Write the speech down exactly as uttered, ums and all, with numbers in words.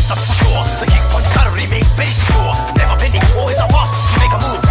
that's for sure. The kick punch style remains very secure. Never bending, always a fast to make a move.